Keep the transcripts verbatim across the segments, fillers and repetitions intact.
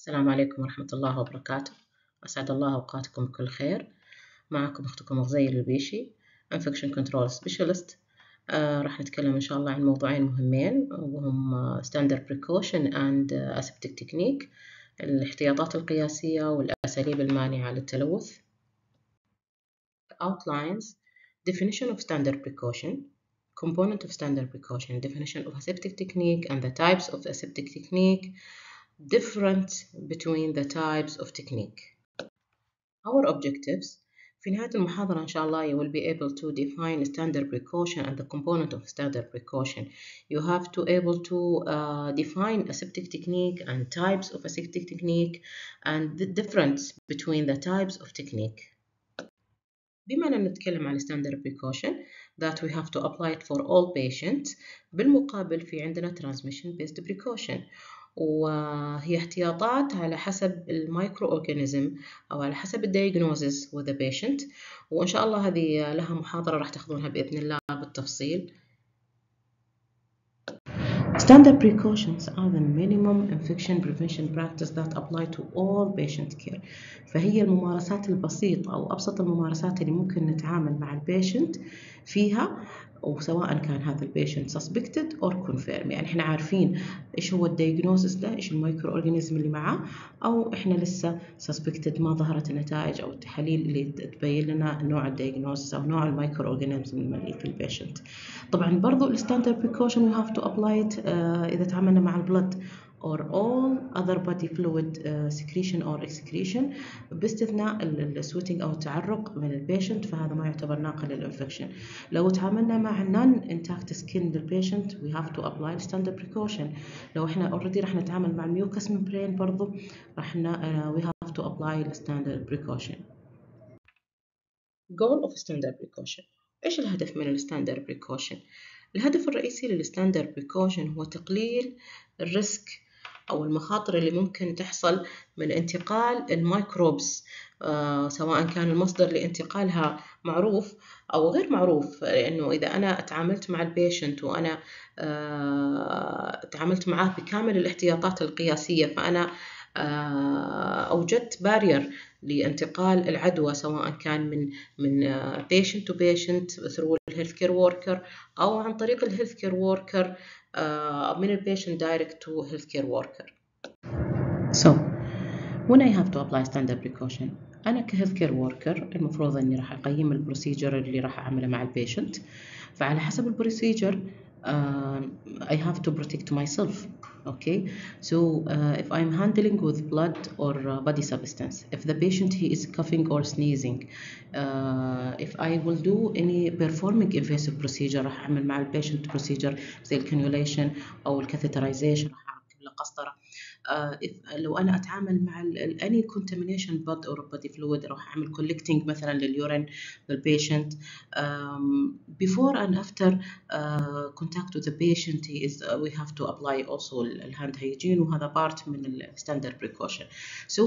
السلام عليكم ورحمة الله وبركاته. أسعد الله أوقاتكم بكل خير. معكم أختكم غزير البيشي Infection Control Specialist. آه راح نتكلم إن شاء الله عن موضوعين مهمين وهم uh, Standard Precaution and uh, Aseptic Technique، الاحتياطات القياسية والأساليب المانعة للتلوث. Outlines: Definition of Standard Precaution, Component of Standard Precaution, Definition of Aseptic Technique and the types of Aseptic Technique, different between the types of technique. Our objectives: في نهاية المحاضرة إن شاء الله you will be able to define standard precaution and the component of standard precaution. You have to able to uh, define aseptic technique and types of aseptic technique and the difference between the types of technique. بما أننا نتكلم عن standard precaution that we have to apply it for all patients، بالمقابل في عندنا transmission based precaution، وهي احتياطات على حسب المايكرو أورجانيزم أو على حسب الدياجنوزيس with the patient، وإن شاء الله هذه لها محاضرة راح تاخذونها بإذن الله بالتفصيل. Standard precautions are the minimum infection prevention practice that apply to all patient care. فهي الممارسات البسيطة أو أبسط الممارسات اللي ممكن نتعامل مع البيشنت فيها، وسواء كان هذا البيشنت suspected or confirmed، يعني احنا عارفين ايش هو الدياجنوزس ده، ايش المايكرو اورجانيزم اللي معاه، او احنا لسه suspected ما ظهرت النتائج او التحاليل اللي تبين لنا نوع الدياجنوزس او نوع المايكرو اورجانيزم اللي في البيشنت. طبعا برضو الستاندرد بريكوشن we have to apply it uh, اذا تعاملنا مع البلد or all other body fluid uh, secretion or excretion، باستثناء السويتنج أو التعرق من البيشنت، فهذا ما يعتبر ناقل للإنفكشن. لو تعاملنا مع non intact skin للبيشنت we have to apply standard precaution. لو إحنا already راح نتعامل مع mucous membrane برضو راح uh, we have to apply standard precaution. Goal of standard precaution: إيش الهدف من الستاندرد بريكوشن؟ الهدف الرئيسي للستاندرد بريكوشن هو تقليل الريسك أو المخاطر اللي ممكن تحصل من انتقال الميكروبس، آه سواء كان المصدر لانتقالها معروف أو غير معروف، لأنه إذا أنا تعاملت مع البيشنت وأنا آه تعاملت معاه بكامل الاحتياطات القياسية فأنا آه أوجدت بارير لانتقال العدوى، سواء كان من من patient to patient through الهيلث كير worker أو عن طريق الهيلث كير worker من البيشنت direct to health care worker. So when I have to apply standard precaution، أنا كهيلث كير worker المفروض إني راح أقيم البروسيجر اللي راح أعمله مع البيشنت، فعلى حسب البروسيجر uh, I have to protect myself. Okay, so uh, if I'm handling with blood or uh, body substance, if the patient he is coughing or sneezing, uh, if I will do any performing invasive procedure راح أعمل مع البيشنت procedure زي الكانيوليشن أو الكاثيترايزيشن، راح أركب له قسطرة. uh, لو أنا أتعامل مع ال any contamination blood or body fluid راح أعمل collecting مثلا لليورين للبيشنت. um, before and after uh, contact with the patient is uh, we have to apply also الهاند hygiene، وهذا part من ال standard precaution. So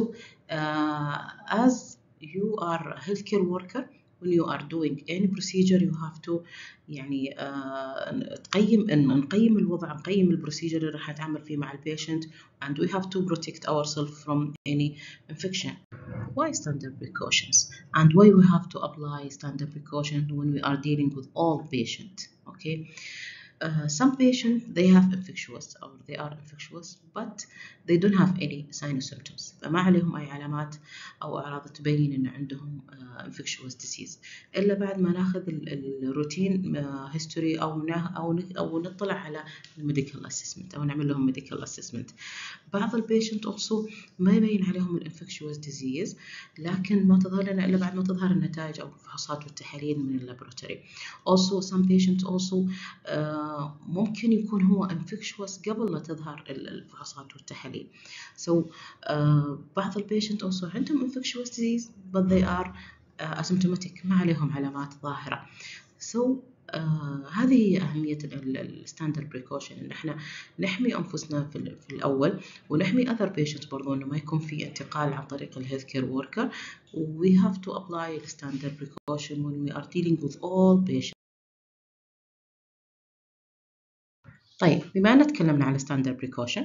uh, as you are a healthcare worker when you are doing any procedure you have to يعني uh, تقيم إن نقيم الوضع، نقيم البروسيجر اللي راح نتعامل فيه مع البيشنت and we have to protect ourselves from any infection. Why standard precautions and why we have to apply standard precaution when we are dealing with all patients? Okay. Uh, some patients they have infectious or they are infectious but they don't have any sign or symptoms، فما عليهم أي علامات أو أعراض تبين إن عندهم uh, infectious disease إلا بعد ما ناخذ الروتين uh, history أو أو أو نطلع على medical assessment أو نعمل لهم medical assessment. بعض البيشنت also ما يبين عليهم الانفكشوس ديزيز لكن ما تظهر لنا إلا بعد ما تظهر النتائج أو الفحوصات والتحاليل من اللابوراتوري. also some patients also uh, ممكن يكون هو infectious قبل لا تظهر الفحوصات والتحاليل. so uh, بعض البيشنت also عندهم infectious disease but they are uh, asymptomatic، ما عليهم علامات ظاهرة. so آه هذه هي أهمية الستاندرد بريكوشن، إن إحنا نحمي أنفسنا في, في الأول ونحمي other patients برضو، إنه ما يكون في انتقال عن طريق الهيلث كير worker. we have to apply the standard precaution when we are dealing with all patients. طيب بما أن تكلمنا عن standard precaution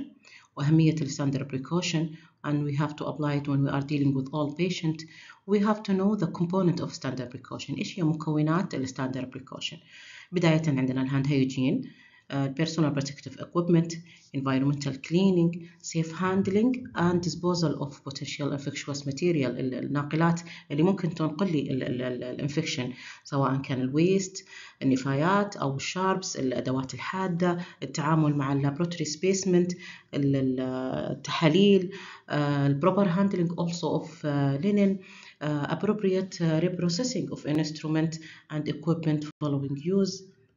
وأهمية ال standard precaution, and we have to apply it when we are dealing with all patient. We have to know the component of standard precaution. إيش هي مكونات ال standard precaution؟ بداية عندنا ال hand hygiene, uh, personal protective equipment, environmental cleaning, safe handling and disposal of potential infectious material, الناقلات اللي ممكن تنقل لي الانفكشن، سواء كان الويست، النفايات أو الشاربس، الأدوات الحادة، التعامل مع اللابوراتوري سبيسمنت، التحاليل، البروبر handling also of uh, linen, uh, appropriate uh, reprocessing of instrument and equipment following use.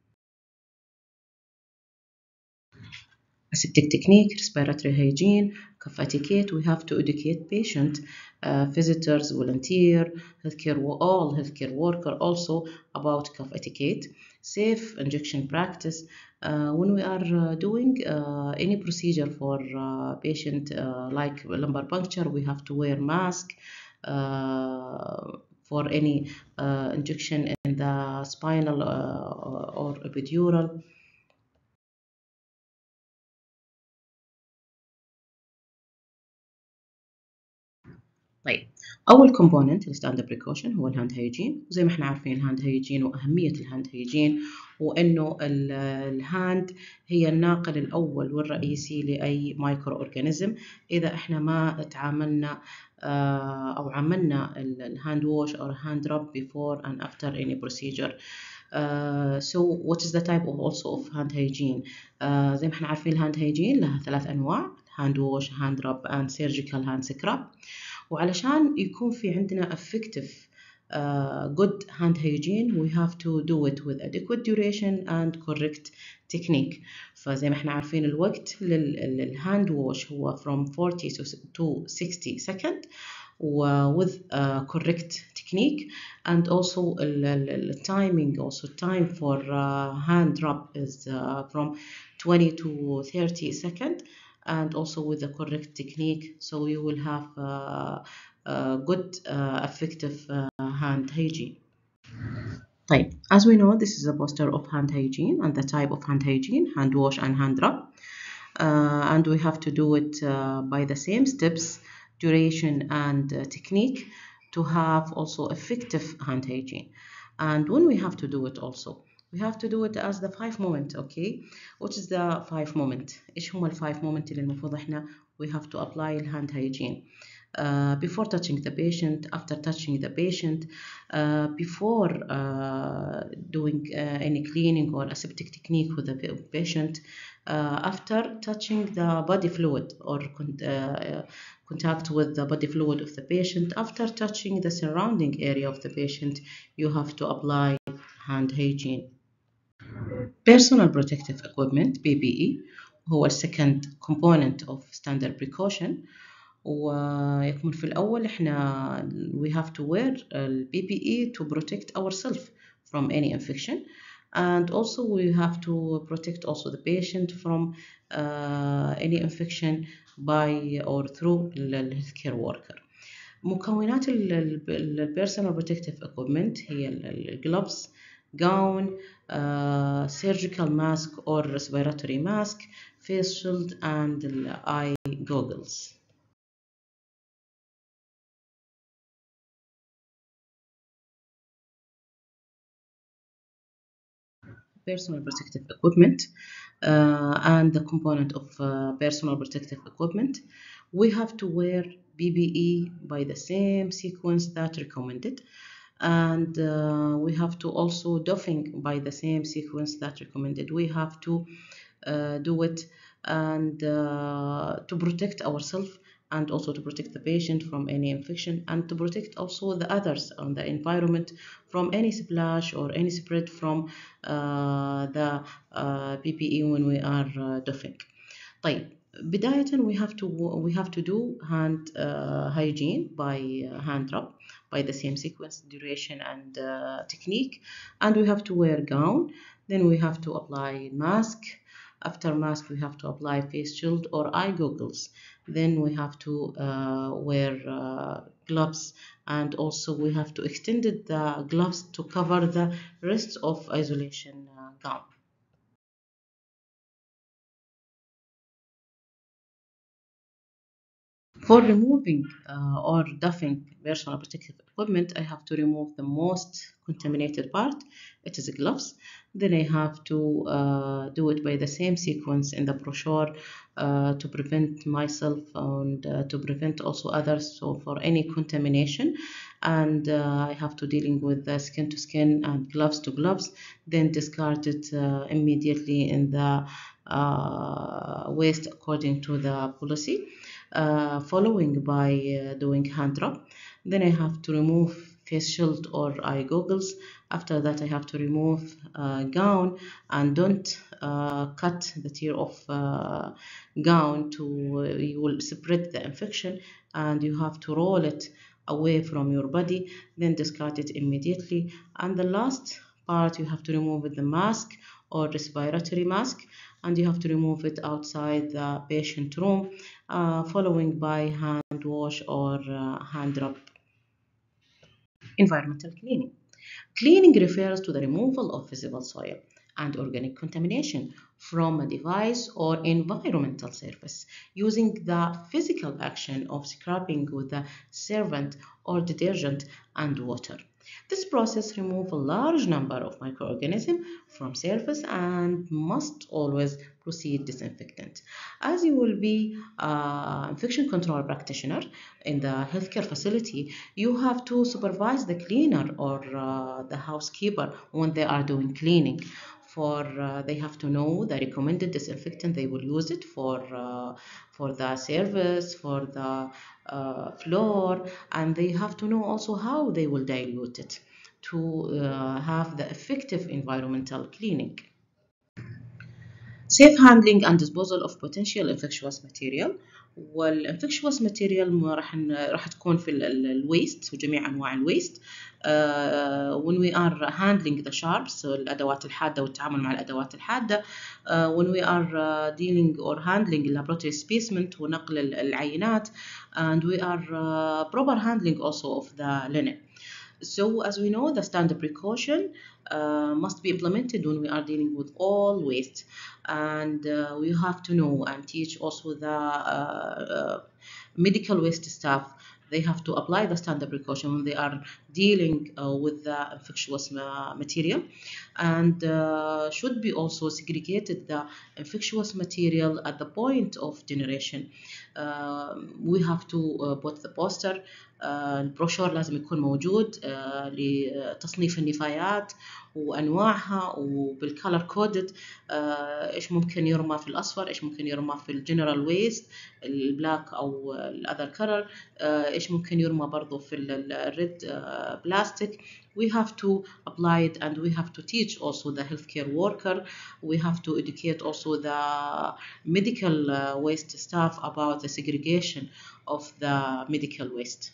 Aseptic technique, respiratory hygiene, cough etiquette. We have to educate patient, uh, visitors, volunteer, healthcare, all healthcare worker also about cough etiquette, safe injection practice. Uh, when we are uh, doing uh, any procedure for uh, patient uh, like lumbar puncture, we have to wear mask. Uh, for any uh, injection in the spinal uh, or epidural. طيب، أول كومبوننت الستاندرد بريكوشن هو الهاند هيجين. وزي ما احنا عارفين الهاند هيجين وأهمية الهاند هيجين، وإنه الهاند هي الناقل الأول والرئيسي لأي مايكرو أورجانيزم. إذا احنا ما تعاملنا أو عملنا الهاند ووش أو الهاند رب before and after any procedure. Uh, so what is the type of also of hand hygiene? Uh, زي ما احنا عارفين الهاند هيجين لها ثلاث أنواع: hand wash, hand rub and surgical hand scrub. وعلشان يكون في عندنا effective uh, good hand hygiene, we have to do it with adequate duration and correct technique. فزي ما احنا عارفين الوقت للهاند ووش هو from forty to sixty second with uh, correct technique, and also the timing, also time for uh, hand rub is uh, from twenty to thirty second, and also with the correct technique, so you will have uh, uh, good uh, effective uh, hand hygiene. طيب, as we know, this is a poster of hand hygiene and the type of hand hygiene: hand wash and hand rub. Uh, and we have to do it uh, by the same steps, duration and uh, technique, to have also effective hand hygiene. And when we have to do it also, we have to do it as the five moment. Okay, what is the five moment? إيش هم الفايف moment اللي المفروض إحنا we have to apply the hand hygiene? Uh, before touching the patient, after touching the patient, uh, before uh, doing uh, any cleaning or aseptic technique with the patient, uh, after touching the body fluid or con uh, contact with the body fluid of the patient, after touching the surrounding area of the patient, you have to apply hand hygiene. Personal protective equipment P P E هو second component of standard precaution. ويكمن في الأول إحنا we have to wear ال P P E to protect ourselves from any infection, and also we have to protect also the patient from uh, any infection by or through the healthcare worker. مكونات ال personal protective equipment هي ال gloves, gown, uh, surgical mask or respiratory mask, face shield and eye goggles. Personal protective equipment uh, and the component of uh, personal protective equipment, we have to wear P P E by the same sequence that recommended, and uh, we have to also doffing by the same sequence that recommended. We have to uh, do it and uh, to protect ourselves, and also to protect the patient from any infection, and to protect also the others on the environment from any splash or any spread from uh, the uh, P P E when we are uh, doffing. طيب, بداية we have to we have to do hand uh, hygiene by uh, hand rub by the same sequence, duration and uh, technique, and we have to wear gown. Then we have to apply mask. After mask, we have to apply face shield or eye goggles. Then we have to uh, wear uh, gloves, and also we have to extend the gloves to cover the rest of isolation uh, gown. For removing uh, or duffing personal protective equipment, I have to remove the most contaminated part. It is gloves. Then I have to uh, do it by the same sequence in the brochure uh, to prevent myself and uh, to prevent also others so for any contamination. And uh, I have to dealing with the skin to skin and gloves to gloves. Then discard it uh, immediately in the uh, waste according to the policy. Uh, following by uh, doing hand rub. Then I have to remove face shield or eye goggles. After that, I have to remove uh, gown and don't uh, cut the tear of uh, gown to uh, you will spread the infection and you have to roll it away from your body. Then discard it immediately. And the last part you have to remove the mask or respiratory mask and you have to remove it outside the patient room, uh, following by hand wash or uh, hand rub. Environmental cleaning. Cleaning refers to the removal of visible soil and organic contamination from a device or environmental surface using the physical action of scrubbing with a solvent or detergent and water. This process removes a large number of microorganisms from surface and must always proceed disinfectant. As you will be an infection control practitioner in the healthcare facility, you have to supervise the cleaner or uh, the housekeeper when they are doing cleaning. For uh, they have to know the recommended disinfectant they will use it for uh, for the service, for the uh, floor, and they have to know also how they will dilute it to uh, have the effective environmental cleaning. Safe handling and disposal of potential infectious material. والinfectious material ما راح ن- راح تكون في الويست وجميع انواع الويست. Uh, when we are handling the sharps الادوات الحاده والتعامل مع الادوات الحاده. uh, when we are uh, dealing or handling laboratory specimen ونقل ال- العينات and we are uh, proper handling also of the linen. So, as we know, the standard precaution uh, must be implemented when we are dealing with all waste, and uh, we have to know and teach also the uh, uh, medical waste staff. They have to apply the standard precaution when they are dealing uh, with the infectious ma- material, and uh, should be also segregated the infectious material at the point of generation. Uh, we have to uh, put the poster. آه، البروشور لازم يكون موجود آه، لتصنيف النفايات وانواعها وبالكالر كودد. ايش ممكن يرمى في الاصفر، ايش ممكن يرمى في الجنرال ويست البلاك او الاذر كلر، ايش ممكن يرمى برضو في الريد بلاستيك. We have to apply it and we have to teach also the healthcare worker. We have to educate also the medical uh, waste staff about the segregation of the medical waste.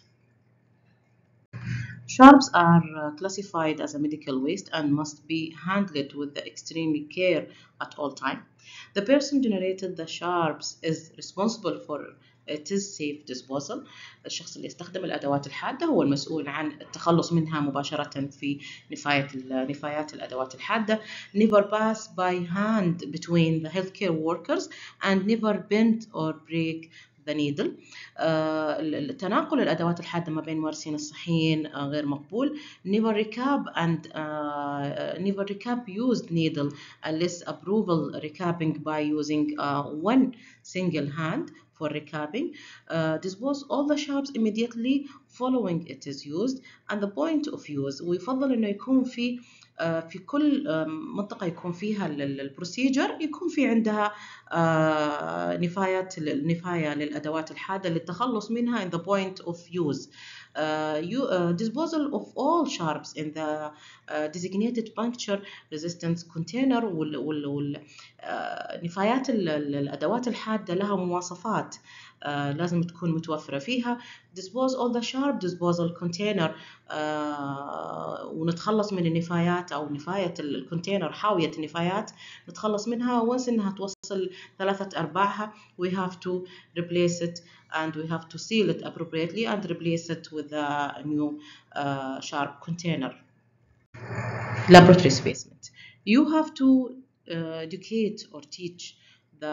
Sharps are uh, classified as a medical waste and must be handled with the extreme care at all time. The person generated the sharps is responsible for its safe disposal. الشخص اللي يستخدم الأدوات الحادة هو المسؤول عن التخلص منها مباشرة في نفاية نفايات الأدوات الحادة. Never pass by hand between the healthcare workers and never bend or break the needle. uh, تناقل الأدوات الحادة ما بين الممارسين الصحيين uh, غير مقبول. Never recap and uh, never recap used needle unless approval recapping by using uh, one single hand for recapping. Uh, dispose all the sharps immediately following it is used and the point of use. ويفضل إنه يكون في في كل منطقة يكون فيها البروسيجر يكون في عندها نفايات النفاية للأدوات الحادة للتخلص منها in the point of use. Uh, you, uh, disposal of all sharps in the uh, designated puncture resistance container وال, وال, وال, uh, نفايات الأدوات الحادة لها مواصفات uh, لازم تكون متوفرة فيها. dispose all the sharp disposal container uh, ونتخلص من النفايات أو نفاية الكونتينر حاوية النفايات نتخلص منها once إنها توصل ثلاثة أرباعها we have to replace it and we have to seal it appropriately and replace it with a new uh, sharp container. Laboratory specimen. You have to uh, educate or teach the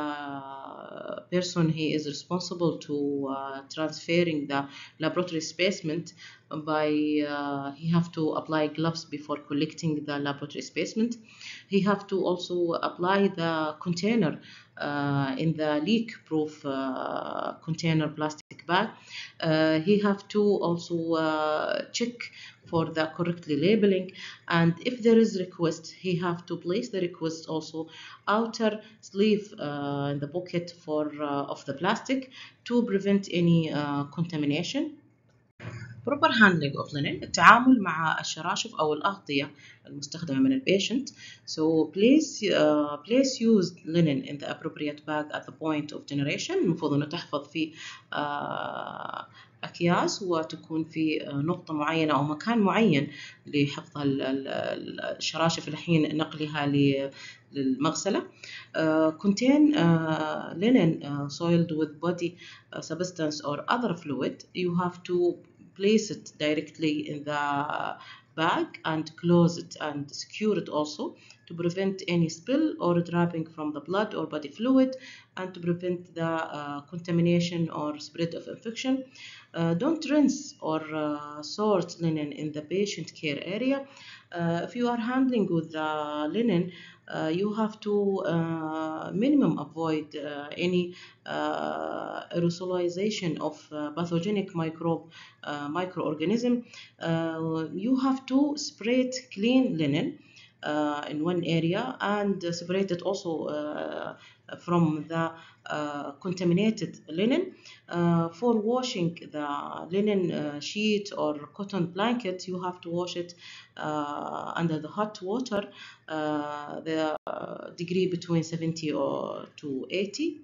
person he is responsible to uh, transferring the laboratory specimen by uh, he have to apply gloves before collecting the laboratory specimen. He have to also apply the container uh, in the leak proof uh, container plastic bag. Uh, he have to also uh, check for the correctly labeling, and if there is request, he have to place the request also outer sleeve uh, in the pocket for uh, of the plastic to prevent any uh, contamination. proper handling of linen التعامل مع الشراشف أو الأغطية المستخدمة من البيشنت. So please uh, place used linen in the appropriate bag at the point of generation. المفروض إنه تحفظ في uh, أكياس وتكون في نقطة معينة أو مكان معين لحفظ الشراشف الحين نقلها للمغسلة. Uh, contain uh, linen uh, soiled with body uh, substance or other fluid. You have to place it directly in the bag and close it and secure it also to prevent any spill or dropping from the blood or body fluid and to prevent the uh, contamination or spread of infection. Uh, don't rinse or uh, sort linen in the patient care area. Uh, if you are handling with the linen, uh, you have to uh, minimum avoid uh, any uh, aerosolization of uh, pathogenic microbe uh, microorganism. Uh, you have to separate clean linen uh, in one area and separate it also uh, from the uh, contaminated linen. Uh, for washing the linen uh, sheet or cotton blanket, you have to wash it uh, under the hot water, uh, the uh, degree between seventy or to eighty.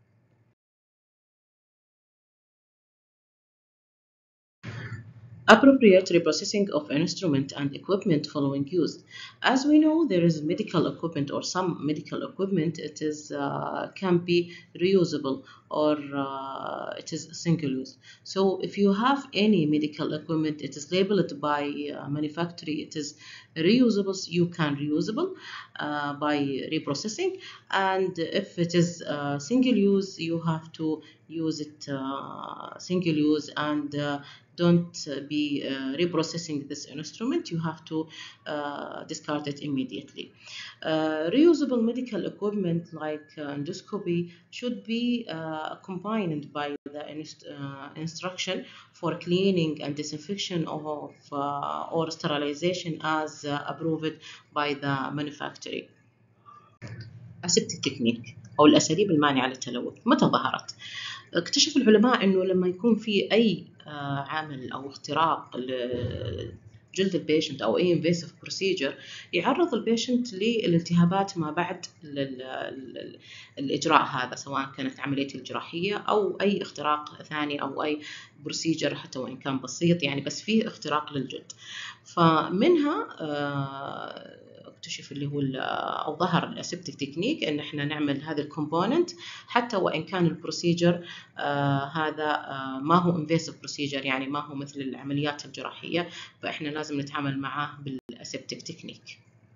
Appropriate reprocessing of instrument and equipment following use. As we know, there is medical equipment or some medical equipment, it is uh, can be reusable or uh, it is single use. So if you have any medical equipment, it is labeled by uh, manufacturer, it is reusable, so you can reusable uh, by reprocessing. And if it is uh, single use, you have to use it uh, single use and uh, don't be uh, reprocessing this instrument. You have to uh, discard it immediately. Uh, reusable medical equipment like uh, endoscopy should be uh, combined by the inst uh, instruction for cleaning and disinfection of uh, or sterilization as uh, approved by the manufacturer. Aseptic technique أو الأساليب المانعة للتلوث متى ظهرت؟ اكتشف العلماء أنه لما يكون في أي عمل أو اختراق جلد البيشنت أو أي invasive procedure يعرض البيشنت للالتهابات ما بعد الإجراء هذا، سواء كانت عملية الجراحية أو أي اختراق ثاني أو أي procedure حتى وإن كان بسيط يعني، بس فيه اختراق للجلد. فمنها اكتشف اللي هو او ظهر الاسبتيك تكنيك ان احنا نعمل هذا الكومبوننت حتى وان كان البروسيجر آه هذا آه ما هو انفيسيف بروسيجر، يعني ما هو مثل العمليات الجراحيه، فاحنا لازم نتعامل معاه بالاسبتيك تكنيك.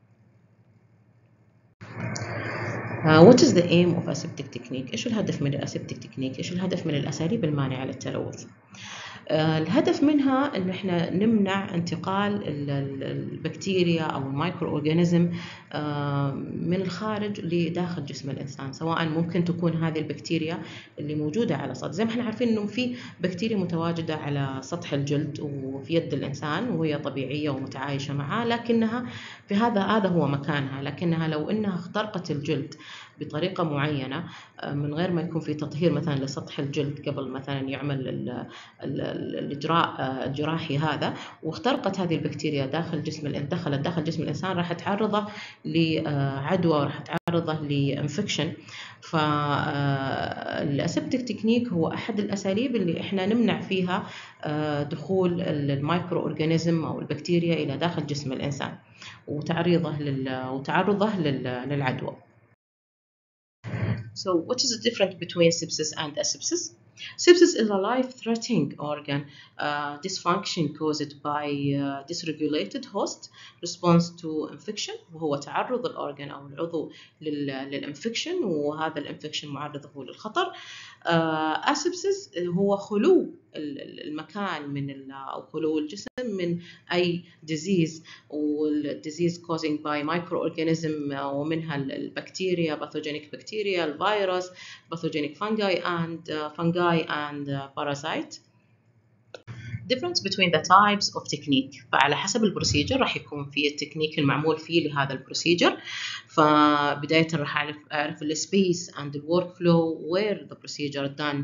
Uh, what is the aim of aseptic technique؟ ايش الهدف من الاسبتيك تكنيك؟ ايش الهدف من الاساليب المانعه للتلوث؟ آه الهدف منها ان احنا نمنع انتقال البكتيريا او المايكرو اورجانيزم آه من الخارج لداخل جسم الانسان، سواء ممكن تكون هذه البكتيريا اللي موجوده على سطح، زي ما احنا عارفين انه في بكتيريا متواجده على سطح الجلد وفي يد الانسان وهي طبيعيه ومتعايشه معه، لكنها في هذا هذا هو مكانها، لكنها لو انها اخترقت الجلد بطريقة معينة من غير ما يكون في تطهير مثلا لسطح الجلد قبل مثلا يعمل ال ال الإجراء الجراحي هذا، واخترقت هذه البكتيريا داخل جسم الإنسان، دخلت داخل جسم الإنسان، راح تعرضه لعدوى وراح تعرضه لإنفكشن. فالأسبتيك تكنيك هو أحد الأساليب اللي إحنا نمنع فيها دخول المايكرو أورجانيزم أو البكتيريا إلى داخل جسم الإنسان وتعريضه لل وتعرضه للعدوى. So what is the difference between sepsis and asepsis? Sepsis is a life-threatening organ uh, dysfunction caused by uh, dysregulated host response to infection، وهو تعرض الأورجان أو العضو للإنفكشن، وهذا الإنفكشن معرض هو للخطر. أسبسس هو خلو المكان من أو خلو الجسم من أي disease، والdisease causing by microorganism ومنها البكتيريا pathogenic bacteria، الفيروس pathogenic fungi and uh, fungi and uh, parasite. difference between the types of technique، فعلى حسب البروسيجر راح يكون في التكنيك المعمول فيه لهذا البروسيجر. فبداية راح أعرف أعرف السبيس and the workflow where the procedure done.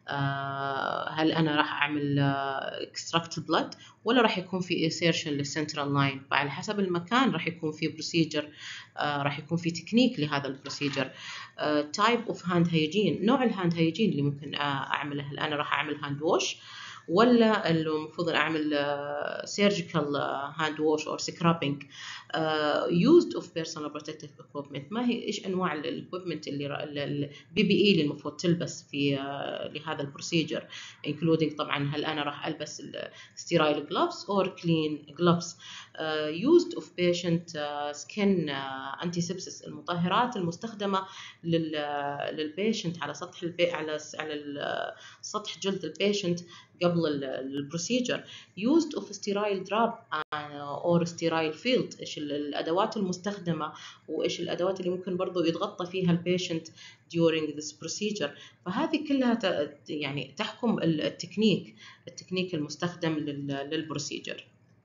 آه هل أنا راح أعمل آه extract blood ولا راح يكون في insertion للسنترال لاين. فعلى حسب المكان راح يكون في بروسيجر، آه راح يكون في تكنيك لهذا البروسيجر. آه type of hand hygiene، نوع الهاند هيجين اللي ممكن آه أعمله. هل أنا راح أعمل هاند ووش ولا المفروض أعمل surgical hand wash or scrubbing. used of personal protective equipment، ما هي إيش أنواع الإكويبمنت اللي البي بي إي اللي المفروض تلبس في لهذا البروسيجر، including طبعا هل أنا راح ألبس sterile gloves or clean gloves. Uh, used of patient uh, skin uh, antisepsis، المطهرات المستخدمة لل للبيشنت على سطح البي على على سطح جلد البيشنت قبل البروسيجر. used of sterile drap or sterile field، إيش الأدوات المستخدمة وإيش الأدوات اللي ممكن برضو يتغطى فيها البيشنت during this procedure. فهذه كلها يعني تحكم التكنيك التكنيك المستخدم للبروسيجر.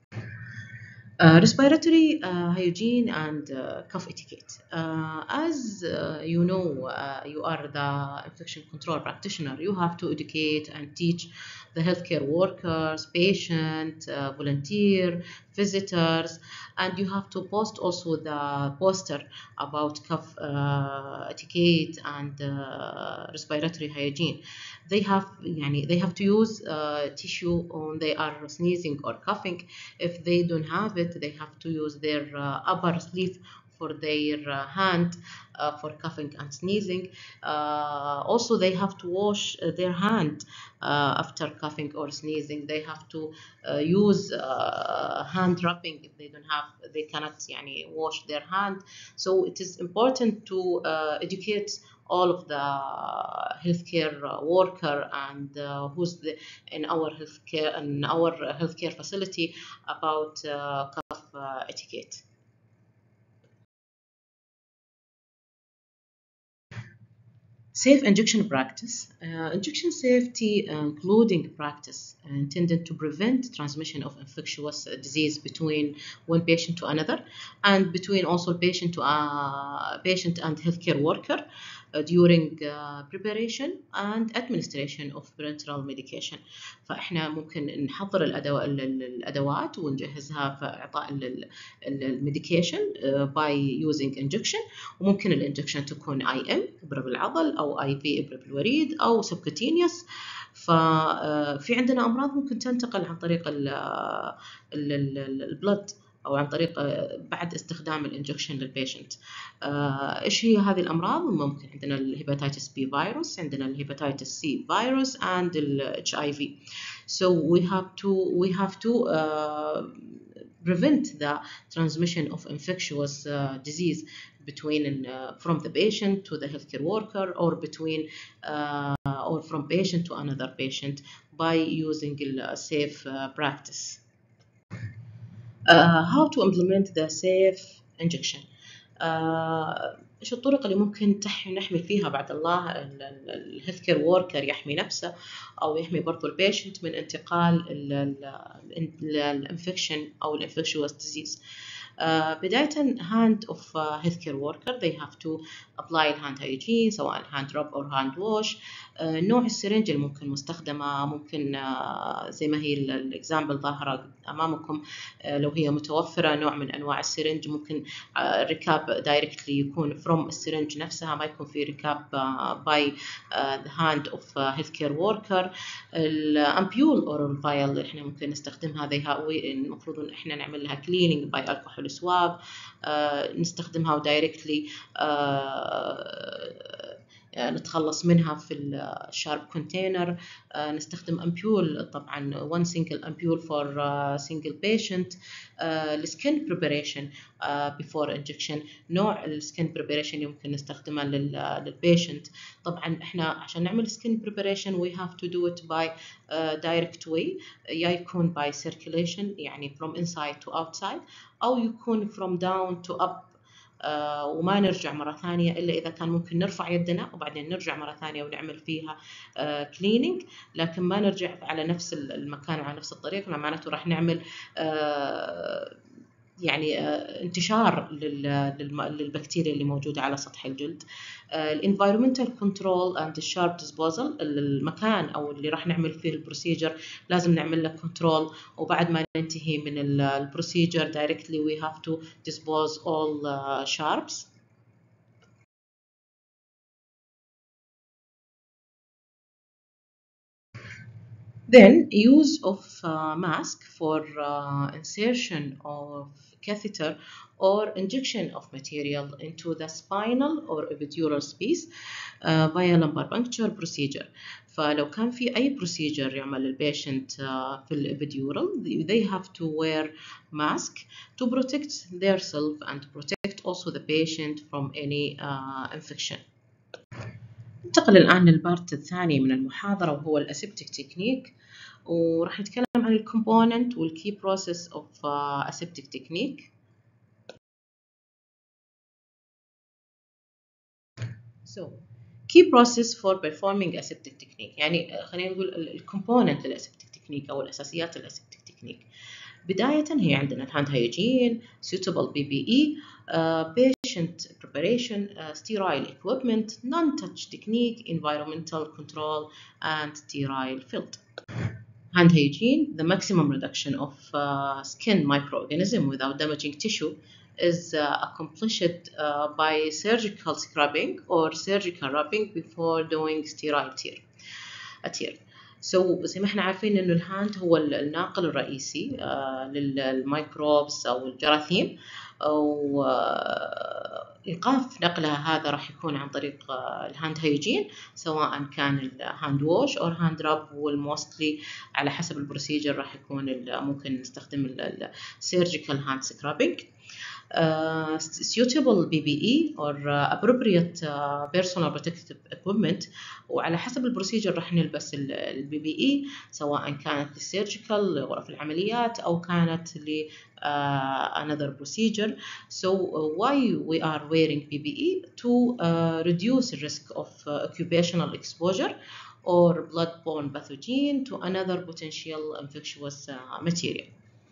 Uh, respiratory uh, hygiene and uh, cough etiquette. Uh, as uh, you know, uh, you are the infection control practitioner. You have to educate and teach the healthcare workers, patient, uh, volunteer, visitors, and you have to post also the poster about cough uh, etiquette and uh, respiratory hygiene. They have يعني they have to use uh, tissue when they are sneezing or coughing. If they don't have it, they have to use their uh, upper sleeve for their uh, hand uh, for coughing and sneezing. Uh, also, they have to wash uh, their hand uh, after coughing or sneezing. They have to uh, use uh, hand rubbing if they don't have, they cannot يعني, wash their hand. So it is important to uh, educate all of the healthcare worker and uh, who's the, in our healthcare in our healthcare facility about uh, cough uh, etiquette. Safe injection practice. Uh, injection safety, uh, including practice intended to prevent transmission of infectious disease between one patient to another, and between also patient to a patient and healthcare worker uh, during uh, preparation and administration of parenteral medication. فإحنا ممكن نحضر الأدو... الأدوات ونجهزها في إعطاء الميديكيشن uh, by using injection. وممكن الانجكشن تكون اي ام ابره بالعضل او اي في ابره بالوريد او سبكوتينيوس. ففي عندنا امراض ممكن تنتقل عن طريق البلد او عن طريق بعد استخدام الانجكشن للبيشنت. ايش هي هذه الامراض؟ ممكن عندنا الهيباتيتس بي فيروس، عندنا الهيباتيتس سي فيروس and الاتش اي في. So we have to we have to uh, prevent the transmission of infectious uh, disease between uh, from the patient to the healthcare worker, or between uh, or from patient to another patient by using a safe uh, practice. Uh, how to implement the safe injection. ايش uh, الطرق اللي ممكن نحمي فيها بعد الله الهيلث كير وركر يحمي نفسه او يحمي برضه البيشنت من انتقال الانفكشن او الانفكشوس ديزيز. Uh, بداية hand of uh, healthcare worker they have to apply hand hygiene سواء hand rub or hand wash. uh, نوع السرنج اللي ممكن مستخدمة ممكن uh, زي ما هي الإكزامبل ظاهرة أمامكم. uh, لو هي متوفرة نوع من أنواع السرنج ممكن uh, ركاب directly يكون from السرنج نفسها، ما يكون في ركاب uh, by uh, the hand of uh, healthcare worker. الأمبيول or الفايل اللي إحنا ممكن نستخدمها ذي المفروض إن إحنا نعمل لها cleaning by alcohol swab. uh, نستخدمها directly uh, نتخلص منها في الشارب كونتينر. نستخدم أمبيول، طبعا one single ampule for single patient. السكين بريباريشن before injection، نوع السكين بريباريشن يمكن نستخدمه للبيشنت. طبعا احنا عشان نعمل سكين بريباريشن we have to do it by uh, direct way، يا يكون by circulation يعني from inside to outside، أو يكون from down to up. آه وما نرجع مرة ثانية إلا إذا كان ممكن نرفع يدنا وبعدين نرجع مرة ثانية ونعمل فيها آه كلينينج، لكن ما نرجع على نفس المكان وعلى نفس الطريقة، معناته راح نعمل آه يعني انتشار للبكتيريا اللي موجودة على سطح الجلد. الانفايرمنتال كنترول اند الشارب ديسبوزل، المكان او اللي راح نعمل فيه البروسيجر لازم نعمل له كنترول، وبعد ما ننتهي من البروسيجر directly we have to dispose all uh, sharps. Then use of uh, mask for uh, insertion of catheter or injection of material into the spinal or epidural space uh, via lumbar puncture procedure. فلو كان في أي procedure يعمل البيشنت uh, في الابيديورال they have to wear mask to protect their self and protect also the patient from any uh, infection. ننتقل الآن للبارت الثاني من المحاضرة وهو الأسيبتيك تكنيك، وراح نتكلم عن الكومبوننت والكي بروسيس اوف أسيبتيك تكنيك. So key process for performing aseptic technique، يعني خلينا نقول الكومبوننت للأسيبتيك تكنيك أو الأساسيات للأسيبتيك تكنيك. بداية هي عندنا الهاند هايجين، suitable بي بي إي، uh, patient preparation, uh, sterile equipment, non-touch technique, environmental control, and sterile filter. Hand hygiene, the maximum reduction of uh, skin microorganism without damaging tissue is uh, accomplished uh, by surgical scrubbing or surgical rubbing before doing sterile tear. A tear. So زي ما احنا عارفين انه الهاند هو الناقل الرئيسي uh, للميكروبس او الجراثيم، وإيقاف نقلها هذا راح يكون عن طريق الهاند هايجين، سواء كان الهاند ووش أو الهاند راب، والموستلي على حسب البروسيجر راح يكون ممكن نستخدم السيرجيكال هاند سكرابينج. Uh, suitable بي بي إي or uh, appropriate uh, personal protective equipment، وعلى حسب البروسيجر راح نلبس البي بي إي سواء كانت للسيرجيكال غرف العمليات أو كانت ل uh, another procedure. So uh, why we are wearing بي بي إي to uh, reduce the risk of uh, occupational exposure or blood-borne pathogen to another potential infectious uh, material.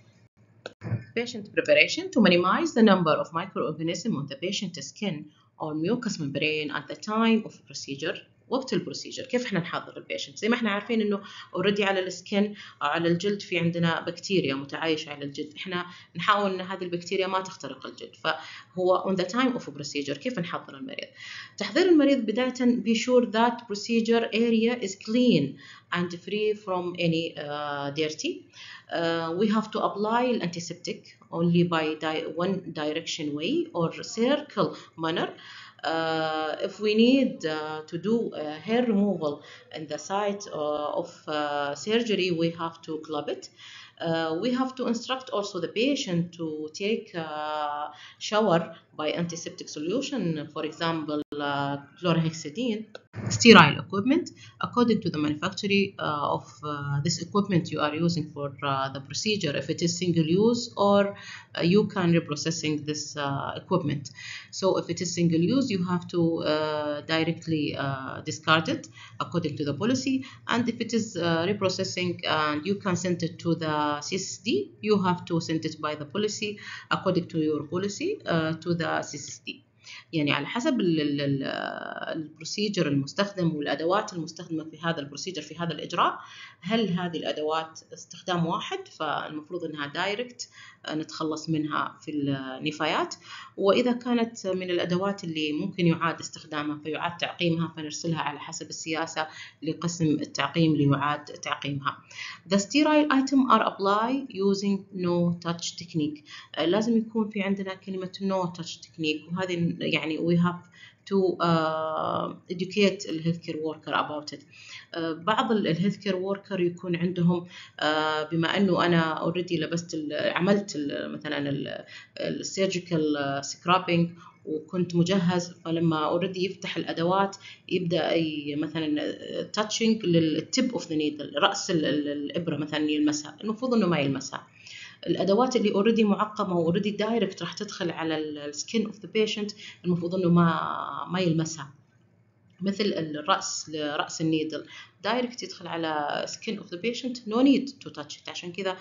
Patient preparation to minimize the number of microorganisms on the patient's skin or mucous membrane at the time of procedure. وقت البروسيجر كيف احنا نحضر البيشنت؟ زي ما احنا عارفين انه اوريدي على السكن او على الجلد في عندنا بكتيريا متعايشه على الجلد، احنا نحاول ان هذه البكتيريا ما تخترق الجلد، فهو on the time of procedure كيف نحضر المريض؟ تحضير المريض بدايه be sure that procedure area is clean and free from any uh, dirty. Uh, we have to apply antiseptic only by di one direction way or circle manner. Uh, if we need uh, to do uh, hair removal in the site uh, of uh, surgery, we have to club it. Uh, we have to instruct also the patient to take a shower by antiseptic solution, for example, uh, chlorhexidine. Sterile equipment, according to the manufacturer uh, of uh, this equipment you are using for uh, the procedure, if it is single use or uh, you can reprocessing this uh, equipment. So if it is single use, you have to uh, directly uh, discard it according to the policy, and if it is uh, reprocessing and you can send it to the C S S D, you have to send it by the policy according to your policy uh, to the C S S D. يعني على حسب البروسيجر المستخدم والأدوات المستخدمة في هذا البروسيجر في هذا الإجراء، هل هذه الأدوات استخدام واحد فالمفروض أنها دايركت نتخلص منها في النفايات، وإذا كانت من الأدوات اللي ممكن يعاد استخدامها فيعاد تعقيمها فنرسلها على حسب السياسة لقسم التعقيم ليعاد تعقيمها. The sterile item are applied using no touch technique. لازم يكون في عندنا كلمة no touch technique، وهذه يعني we have to uh, educate ال healthcare worker about it. uh, بعض ال healthcare worker يكون عندهم uh, بما أنه أنا already لبست عملت ال مثلا ال surgical scrapping وكنت مجهز، فلما already يفتح الأدوات يبدأ أي مثلا touching للtip of the needle، رأس الإبرة مثلا يلمسها، المفروض إنه ما يلمسها. الادوات اللي اوريدي معقمه واوريدي دايركت راح تدخل على السكين اوف ذا بيشنت، المفروض انه ما ما يلمسها، مثل الراس لراس النيدل دايركت يدخل على سكين اوف ذا بيشنت، نو نيد تو تاتش. عشان كذا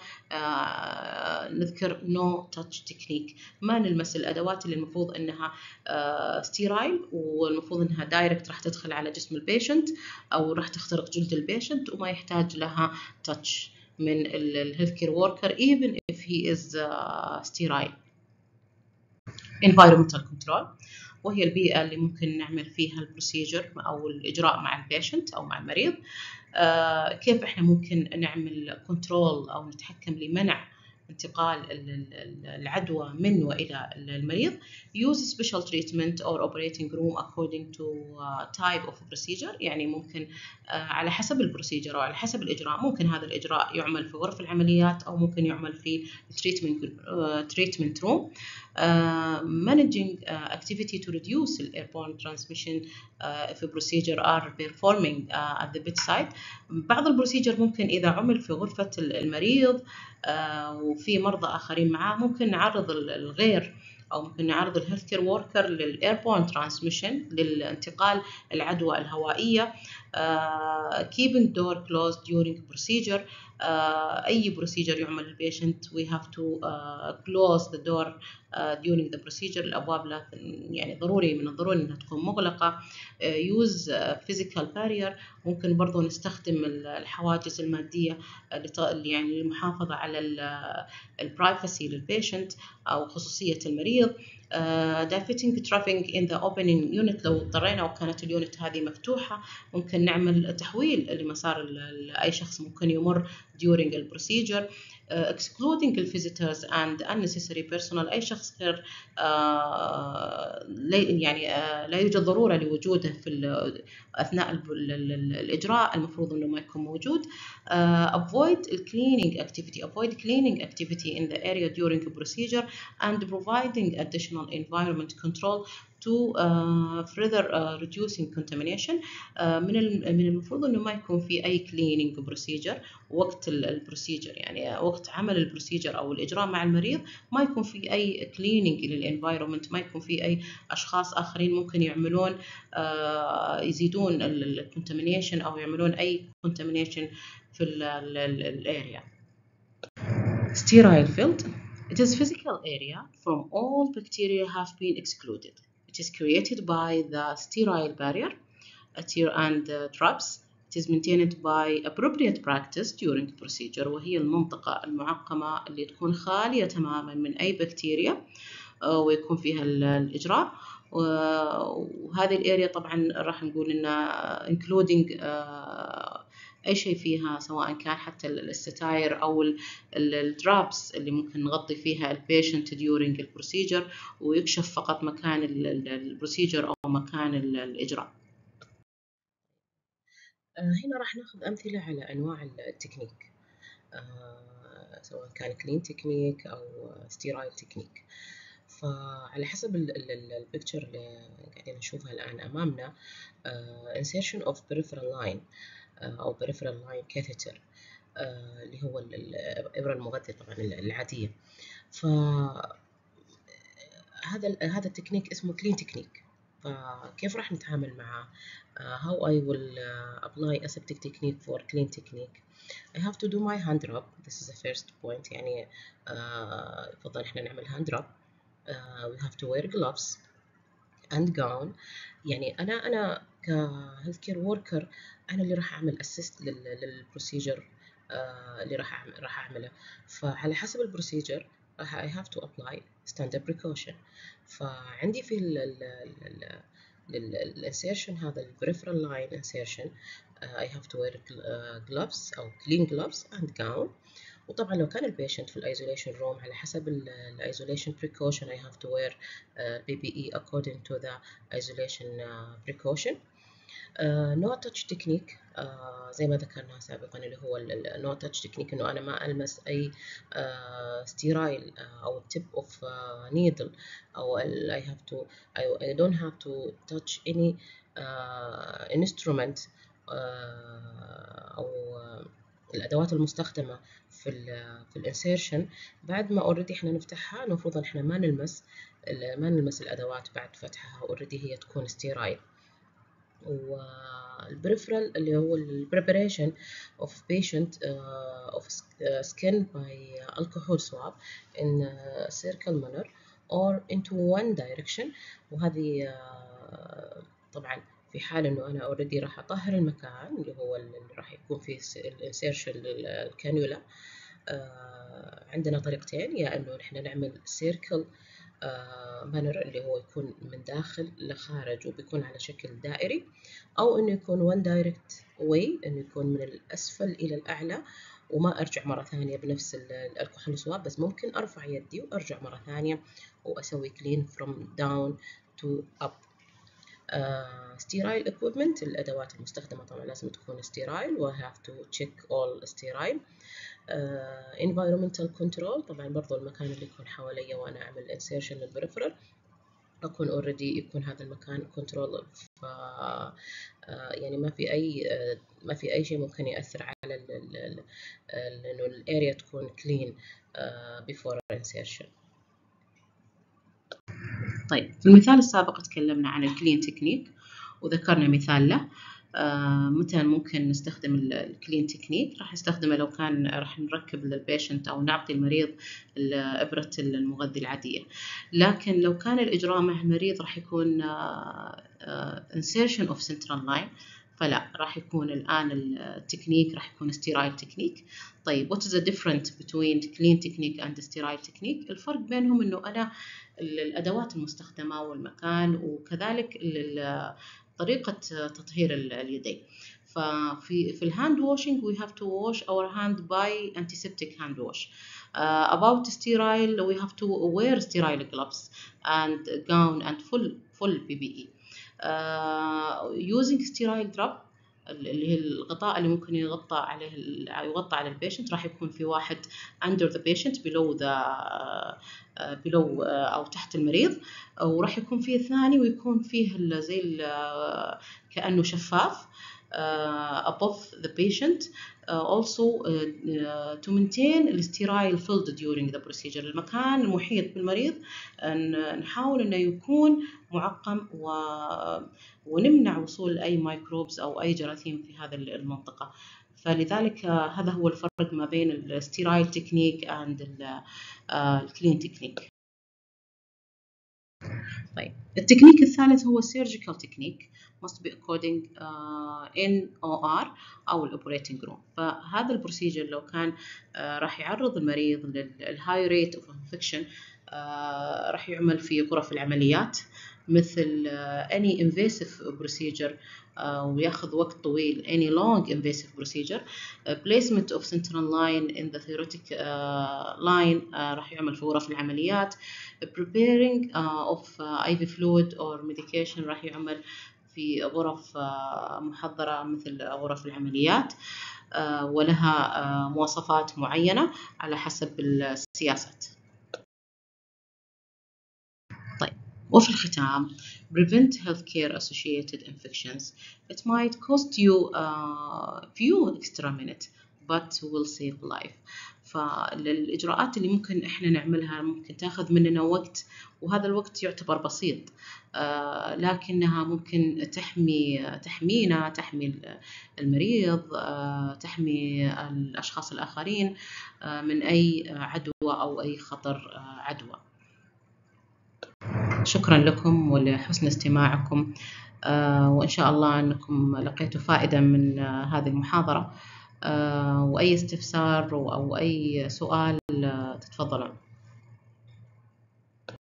آه نذكر نو تاتش تكنيك، ما نلمس الادوات اللي المفروض انها آه ستيرايل والمفروض انها دايركت راح تدخل على جسم البيشنت او راح تخترق جلد البيشنت وما يحتاج لها تاتش من ال healthcare worker even if he is uh, sterile. environmental control وهي البيئة اللي ممكن نعمل فيها البروسيجر أو الإجراء مع البيشنت أو مع المريض. آه كيف إحنا ممكن نعمل كنترول أو نتحكم لمنع انتقال العدوى من وإلى المريض. use special treatment or operating room according to uh, type of procedure، يعني ممكن uh, على حسب البروسيجر أو على حسب الإجراء، ممكن هذا الإجراء يعمل في غرف العمليات أو ممكن يعمل في treatment uh, treatment room. Uh, managing uh, activity to reduce the airborne transmission uh, if a procedure are performing uh, at the bedside. بعض البروسيجر ممكن إذا عمل في غرفة المريض آه وفي مرضى آخرين معاه ممكن نعرض الغير أو ممكن نعرض الهيلث كير وركر للإيربورن ترانسميشن، للانتقال العدوى الهوائية. uh, keeping door closed during procedure. uh, أي بروسيجر يعمل البيشنت we have to uh, close the door uh, during the procedure. الأبواب لا يعني ضروري من الضروري أنها تكون مغلقة. uh, use uh, physical barrier، ممكن برضو نستخدم الحواجز المادية اللي يعني للمحافظة على البرايفسي للبيشنت أو خصوصية المريض. diverting traffic in the opening unit، لو اضطرينا وكانت اليونت هذه مفتوحة ممكن نعمل تحويل لمسار أي شخص ممكن يمر during the procedure. Uh, excluding the visitors and unnecessary personnel، أي شخص غير uh, يعني uh, لا يوجد ضرورة لوجوده في أثناء الإجراء، المفروض إنه ما يكون موجود. uh, avoid cleaning activity avoid cleaning activity in the area during the procedure and providing additional environment control to uh, further uh, reducing contamination. uh, من من المفروض انه ما يكون في اي cleaning procedure وقت البروسيجر، يعني وقت عمل البروسيجر او الاجراء مع المريض ما يكون في اي cleaning للانفايرمنت، ما يكون في اي اشخاص اخرين ممكن يعملون uh, يزيدون الكونتامينيشن او يعملون اي contamination في الاريا. sterile field. It is physical area from all bacteria have been excluded. It is created by the sterile barrier and uh, traps. It is maintained by appropriate practice during the procedure، وهي المنطقة المعقمة اللي تكون خالية تماما من أي بكتيريا ويكون فيها الإجراء. وهذه الاريا طبعا راح نقول إنه including أي شيء فيها، سواء كان حتى الستاير أو الدرابس اللي ممكن نغطي فيها البيشنت during البروسيجر ويكشف فقط مكان البروسيجر أو مكان الإجراء. هنا راح ناخذ أمثلة على أنواع التكنيك، سواء كان كلين تكنيك أو ستيرايل تكنيك. فعلى حسب البيكتشر اللي قاعدين نشوفها الآن أمامنا، insertion of peripheral line أو peripheral line catheter اللي هو الإبرة المغذية طبعا العادية. فهذا هذا التكنيك اسمه clean تكنيك. فكيف راح نتعامل معه؟ how I will apply aseptic technique for clean technique. I have to do my hand rub. This is the first point. يعني يفضل إحنا نعمل hand rub. Uh, we have to wear gloves and gown. يعني أنا أنا ك healthcare worker أنا اللي راح أعمل assist للبروسيجر uh, اللي راح أعمل راح أعمله. فعلى حسب البروسيجر راح I have to apply standard precaution. فعندي في ال ال ال ال insertion هذا ال peripheral line insertion uh, I have to wear uh, gloves أو clean gloves and gown. وطبعا لو كان البيشنت في الايزوليشن روم على حسب الايزوليشن precaution I have to wear uh, بي بي إي according to the isolation uh, precaution. نو تاتش تكنيك زي ما ذكرنا سابقا اللي هو النو تاتش تكنيك، انه انا ما المس اي ستيرايل او تيب اوف نيدل او I have to I, I don't have to touch any uh, instrument uh, او uh, الادوات المستخدمه في ال في الانسيرشن بعد ما اوريدي احنا نفتحها. المفروض ان احنا ما نلمس ما نلمس الادوات بعد فتحها، اوريدي هي تكون ستيرايل. والبريفرال اللي هو البريبريشن of patient uh, of skin by alcohol swab in a circle manner or into one direction. وهذه uh, طبعا في حال انه انا اوريدي راح اطهر المكان اللي هو اللي راح يكون فيه الانسيرشن للكانيولا. uh, عندنا طريقتين، يا انه نحن نعمل سيركل مانر اللي هو يكون من داخل لخارج وبيكون على شكل دائري، أو إنه يكون one direct way إنه يكون من الأسفل إلى الأعلى وما أرجع مرة ثانية بنفس الكحول سواب، بس ممكن أرفع يدي وأرجع مرة ثانية وأسوي clean from down to up. Uh, sterile equipment الأدوات المستخدمة طبعا لازم تكون sterile و have to check all sterile. Uh, environmental control طبعا برضو المكان اللي يكون حواليا وأنا أعمل insertion للبريفرال أكون already يكون هذا المكان control. ف uh, يعني ما في أي uh, ما في أي شيء ممكن يأثر على ال ال ال إنه الأريا تكون clean uh, before insertion. طيب في المثال السابق تكلمنا عن الكلين تكنيك وذكرنا مثال له. آه متى ممكن نستخدم الكلين تكنيك؟ راح نستخدمه لو كان راح نركب للبيشنت أو نعطي المريض إبرة المغذي العادية. لكن لو كان الإجراء مع المريض راح يكون آه آه insertion of central line، فلا راح يكون الآن التكنيك راح يكون sterile تكنيك. طيب what is the difference between clean technique and sterile technique؟ الفرق بينهم إنه أنا الأدوات المستخدمة والمكان وكذلك طريقة تطهير اليدين. ففي في الهاند washing we have to wash our hand by antiseptic hand wash. Uh, about sterile we have to wear sterile gloves and gown and full full بي بي إي. Uh, using sterile drop اللي هي الغطاء اللي ممكن يغطى عليه يغطى على البيشنت راح يكون في واحد under the patient below the uh, below uh, أو تحت المريض، وراح يكون فيه ثاني ويكون فيه زي كأنه شفاف uh, above the patient. uh, also uh, uh, to maintain the sterile field during the procedure. المكان المحيط بالمريض نحاول إنه يكون معقم و... ونمنع وصول أي ميكروبز أو أي جراثيم في هذا المنطقة. فلذلك هذا هو الفرق ما بين الستيرايل تكنيك and الكلين تكنيك. طيب التكنيك الثالث هو surgical technique must be according uh, in أو آر أو الأوبريتنج روم. فهذا البروسيجر لو كان uh, راح يعرض المريض للهاي ريت اوف انفكشن راح يعمل في غرف العمليات مثل uh, any invasive procedure uh, ويأخذ وقت طويل any long invasive procedure. uh, placement of central line in the theoretic uh, line uh, راح يعمل في غرف العمليات. preparing uh, of uh, آي في fluid or medication راح يعمل في غرف uh, محضرة مثل غرف العمليات uh, ولها uh, مواصفات معينة على حسب السياسات. طيب وفي الختام prevent healthcare associated infections. It might cost you a few extra minutes but will save life. فالإجراءات اللي ممكن إحنا نعملها ممكن تأخذ مننا وقت، وهذا الوقت يعتبر بسيط آه لكنها ممكن تحمي تحمينا تحمي المريض آه تحمي الأشخاص الآخرين آه من أي عدوى أو أي خطر آه عدوى. شكرا لكم ولحسن استماعكم آه وإن شاء الله أنكم لقيتوا فائدة من آه هذه المحاضرة. آه وأي استفسار أو أي سؤال آه تتفضلون.